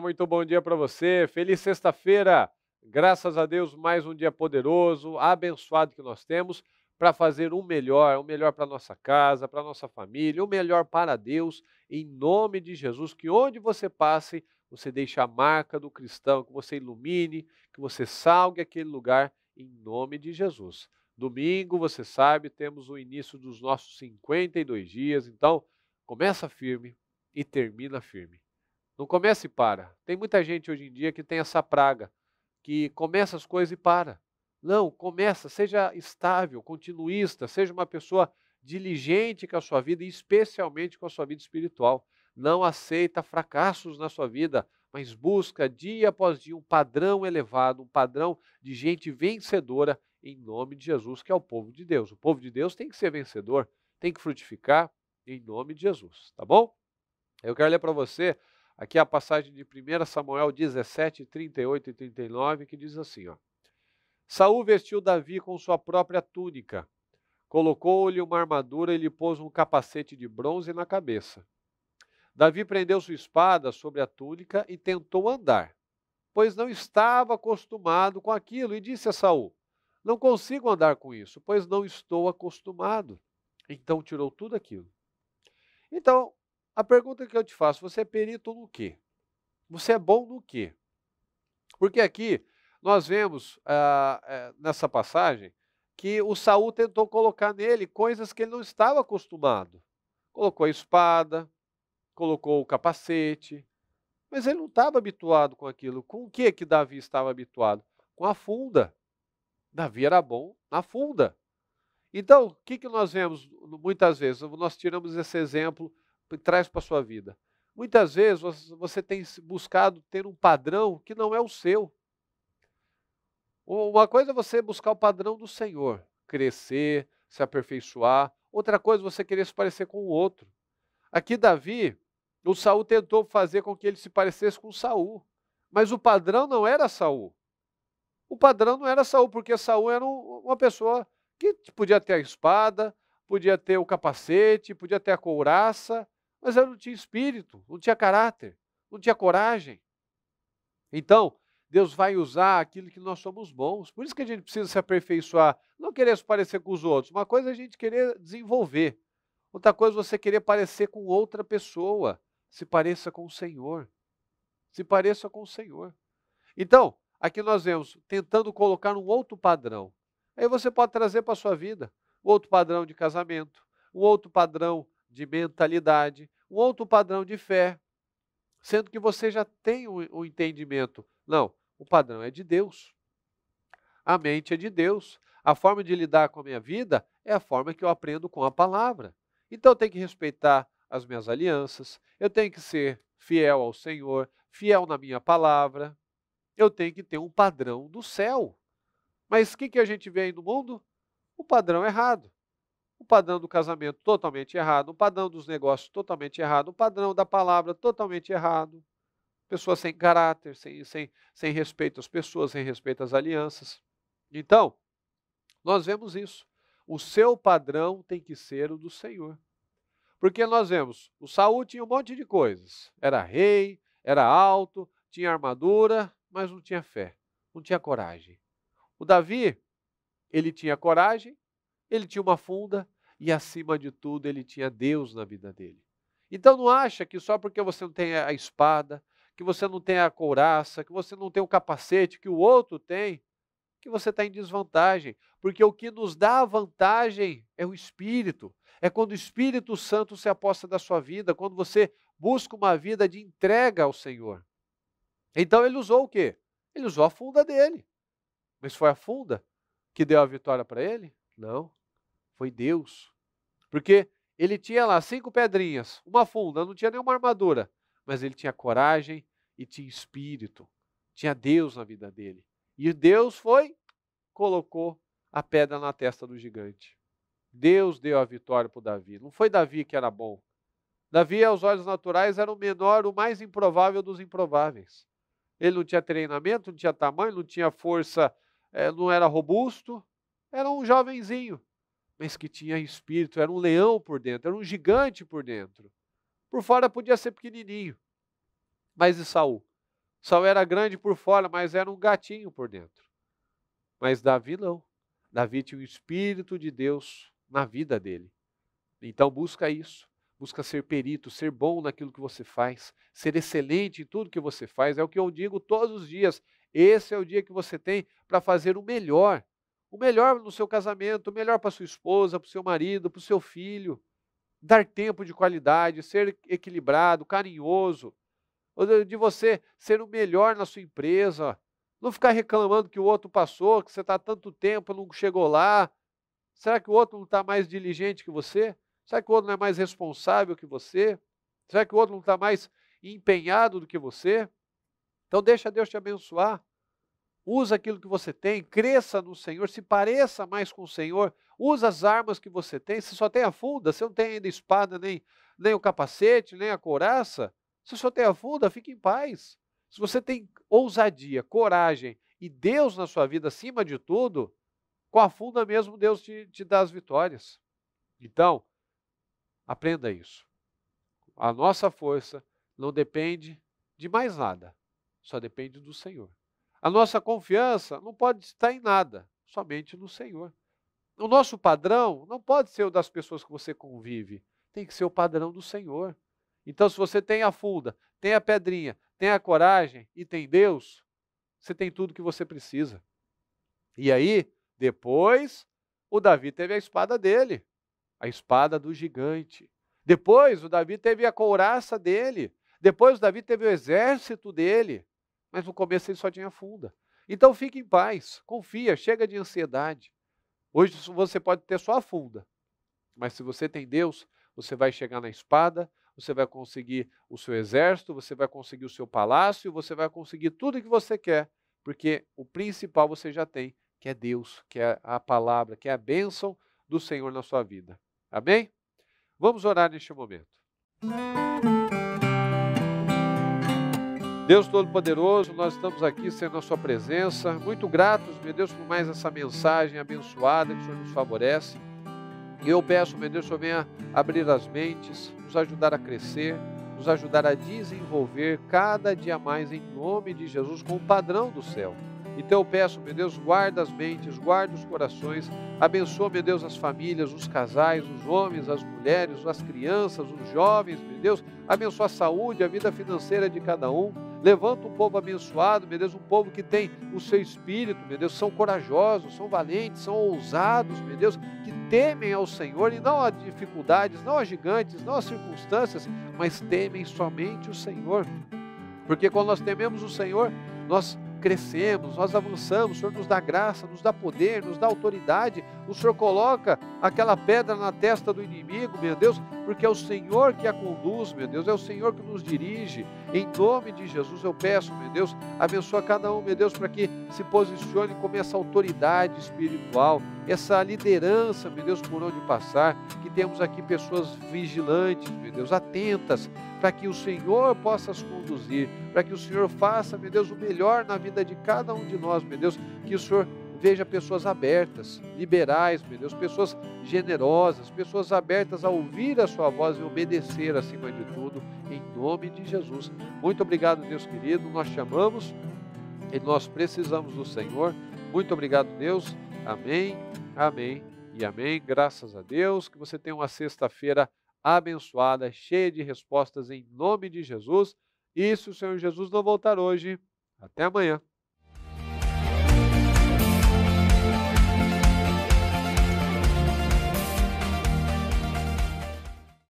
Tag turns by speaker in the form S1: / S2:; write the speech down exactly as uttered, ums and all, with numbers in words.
S1: muito bom dia para você. Feliz sexta-feira. Graças a Deus, mais um dia poderoso, abençoado que nós temos para fazer o melhor, o melhor para nossa casa, para nossa família, o melhor para Deus, em nome de Jesus. Que onde você passe, você deixe a marca do cristão, que você ilumine, que você salgue aquele lugar, em nome de Jesus. Domingo, você sabe, temos o início dos nossos cinquenta e dois dias, então começa firme e termina firme. Não começa e para. Tem muita gente hoje em dia que tem essa praga, que começa as coisas e para. Não, começa, seja estável, continuista, seja uma pessoa diligente com a sua vida e especialmente com a sua vida espiritual. Não aceita fracassos na sua vida, mas busca dia após dia um padrão elevado, um padrão de gente vencedora em nome de Jesus, que é o povo de Deus. O povo de Deus tem que ser vencedor, tem que frutificar em nome de Jesus, tá bom? Eu quero ler para você aqui a passagem de primeiro Samuel dezessete, trinta e oito e trinta e nove, que diz assim, ó. Saul vestiu Davi com sua própria túnica, colocou-lhe uma armadura e lhe pôs um capacete de bronze na cabeça. Davi prendeu sua espada sobre a túnica e tentou andar, pois não estava acostumado com aquilo, e disse a Saul, não consigo andar com isso, pois não estou acostumado. Então tirou tudo aquilo. Então, a pergunta que eu te faço, você é perito no quê? Você é bom no quê? Porque aqui nós vemos ah, eh, nessa passagem que o Saul tentou colocar nele coisas que ele não estava acostumado. Colocou a espada, colocou o capacete, mas ele não estava habituado com aquilo. Com o que que Davi estava habituado? Com a funda. Davi era bom na funda. Então, o que, que nós vemos muitas vezes? Nós tiramos esse exemplo e traz para a sua vida. Muitas vezes você tem buscado ter um padrão que não é o seu. Uma coisa é você buscar o padrão do Senhor, crescer, se aperfeiçoar. Outra coisa é você querer se parecer com o outro. Aqui Davi, o Saul tentou fazer com que ele se parecesse com Saul, mas o padrão não era Saul. O padrão não era Saul, porque Saul era um, uma pessoa que podia ter a espada, podia ter o capacete, podia ter a couraça, mas ele não tinha espírito, não tinha caráter, não tinha coragem. Então, Deus vai usar aquilo que nós somos bons. Por isso que a gente precisa se aperfeiçoar. Não querer se parecer com os outros. Uma coisa é a gente querer desenvolver. Outra coisa é você querer parecer com outra pessoa. Se pareça com o Senhor. Se pareça com o Senhor. Então, aqui nós vemos tentando colocar um outro padrão. Aí você pode trazer para a sua vida um outro padrão de casamento, um outro padrão de mentalidade, um outro padrão de fé, sendo que você já tem o um, um entendimento. Não, o padrão é de Deus. A mente é de Deus. A forma de lidar com a minha vida é a forma que eu aprendo com a palavra. Então eu tenho que respeitar as minhas alianças, eu tenho que ser fiel ao Senhor, fiel na minha palavra. Eu tenho que ter um padrão do céu. Mas o que, que a gente vê aí no mundo? O padrão errado. O padrão do casamento totalmente errado, o padrão dos negócios totalmente errado, o padrão da palavra totalmente errado. Pessoas sem caráter, sem, sem, sem respeito às pessoas, sem respeito às alianças. Então, nós vemos isso. O seu padrão tem que ser o do Senhor. Porque nós vemos, o Saul tinha um monte de coisas. Era rei, era alto, tinha armadura, mas não tinha fé, não tinha coragem. O Davi, ele tinha coragem, ele tinha uma funda e, acima de tudo, ele tinha Deus na vida dele. Então não acha que só porque você não tem a espada, que você não tem a couraça, que você não tem o capacete que o outro tem, que você está em desvantagem. Porque o que nos dá a vantagem é o Espírito. É quando o Espírito Santo se aposta da sua vida, quando você busca uma vida de entrega ao Senhor. Então ele usou o quê? Ele usou a funda dele. Mas foi a funda que deu a vitória para ele? Não, foi Deus. Porque ele tinha lá cinco pedrinhas, uma funda, não tinha nenhuma armadura, mas ele tinha coragem e tinha espírito, tinha Deus na vida dele. E Deus foi, colocou a pedra na testa do gigante. Deus deu a vitória para o Davi. Não foi Davi que era bom. Davi, aos olhos naturais, era o menor, o mais improvável dos improváveis. Ele não tinha treinamento, não tinha tamanho, não tinha força, é, não era robusto. Era um jovenzinho, mas que tinha espírito, era um leão por dentro, era um gigante por dentro. Por fora podia ser pequenininho. Mas e Saul? Saul era grande por fora, mas era um gatinho por dentro. Mas Davi não. Davi tinha o Espírito de Deus na vida dele. Então busca isso. Busca ser perito, ser bom naquilo que você faz, ser excelente em tudo que você faz. É o que eu digo todos os dias. Esse é o dia que você tem para fazer o melhor. O melhor no seu casamento, o melhor para sua esposa, para o seu marido, para o seu filho. Dar tempo de qualidade, ser equilibrado, carinhoso. De você ser o melhor na sua empresa. Não ficar reclamando que o outro passou, que você está há tanto tempo, não chegou lá. Será que o outro não está mais diligente que você? Será que o outro não é mais responsável que você? Será que o outro não está mais empenhado do que você? Então deixa Deus te abençoar. Usa aquilo que você tem, cresça no Senhor, se pareça mais com o Senhor. Usa as armas que você tem. Você só tem a funda, você não tem ainda espada, nem, nem o capacete, nem a couraça. Você só tem a funda, fique em paz. Se você tem ousadia, coragem e Deus na sua vida acima de tudo, com a funda mesmo Deus te, te dá as vitórias. Então, aprenda isso. A nossa força não depende de mais nada, só depende do Senhor. A nossa confiança não pode estar em nada, somente no Senhor. O nosso padrão não pode ser o das pessoas que você convive, tem que ser o padrão do Senhor. Então, se você tem a funda, tem a pedrinha, tem a coragem e tem Deus, você tem tudo que você precisa. E aí, depois, o Davi teve a espada dele, a espada do gigante. Depois, o Davi teve a couraça dele. Depois, o Davi teve o exército dele. Mas no começo ele só tinha funda. Então, fique em paz, confia, chega de ansiedade. Hoje você pode ter só a funda, mas se você tem Deus, você vai chegar na espada, você vai conseguir o seu exército, você vai conseguir o seu palácio, você vai conseguir tudo que você quer, porque o principal você já tem, que é Deus, que é a palavra, que é a bênção do Senhor na sua vida. Amém? Vamos orar neste momento. Deus Todo-Poderoso, nós estamos aqui sendo a sua presença, muito gratos, meu Deus, por mais essa mensagem abençoada que o Senhor nos favorece. E eu peço, meu Deus, que o Senhor venha abrir as mentes, nos ajudar a crescer, nos ajudar a desenvolver cada dia mais em nome de Jesus com o padrão do céu. Então eu peço, meu Deus, guarda as mentes, guarda os corações, abençoa, meu Deus, as famílias, os casais, os homens, as mulheres, as crianças, os jovens, meu Deus, abençoa a saúde, a vida financeira de cada um. Levanta um povo abençoado, meu Deus, um povo que tem o seu espírito, meu Deus, são corajosos, são valentes, são ousados, meu Deus, que temem ao Senhor e não a dificuldades, não a gigantes, não as circunstâncias, mas temem somente o Senhor. Porque quando nós tememos o Senhor, nós crescemos, nós avançamos, o Senhor nos dá graça, nos dá poder, nos dá autoridade, o Senhor coloca aquela pedra na testa do inimigo, meu Deus, porque é o Senhor que a conduz, meu Deus, é o Senhor que nos dirige. Em nome de Jesus eu peço, meu Deus, abençoa cada um, meu Deus, para que se posicione como essa autoridade espiritual, essa liderança, meu Deus, por onde passar, que temos aqui pessoas vigilantes, meu Deus, atentas, para que o Senhor possa as conduzir, para que o Senhor faça, meu Deus, o melhor na vida de cada um de nós, meu Deus, que o Senhor veja pessoas abertas, liberais, meu Deus, pessoas generosas, pessoas abertas a ouvir a sua voz e obedecer acima de tudo, em nome de Jesus. Muito obrigado, Deus querido, nós te amamos e nós precisamos do Senhor. Muito obrigado, Deus. Amém, amém e amém. Graças a Deus, que você tenha uma sexta-feira abençoada, cheia de respostas em nome de Jesus. E se o Senhor Jesus não voltar hoje, até amanhã.